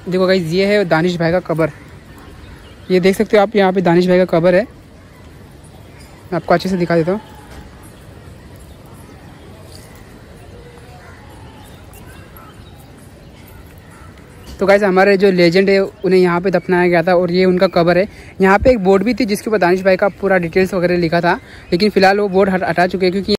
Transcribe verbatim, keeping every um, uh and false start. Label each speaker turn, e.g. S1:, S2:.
S1: देखो गाइस, ये है दानिश भाई का कब्र। ये देख सकते हो आप, यहाँ पे दानिश भाई का कब्र है। मैं आपको अच्छे से दिखा देता हूँ। तो गाइस, हमारे जो लेजेंड है उन्हें यहाँ पे दफनाया गया था और ये उनका कब्र है। यहाँ पे एक बोर्ड भी थी जिसके ऊपर दानिश भाई का पूरा डिटेल्स वगैरह लिखा था, लेकिन फिलहाल वो बोर्ड हटा चुके हैं क्योंकि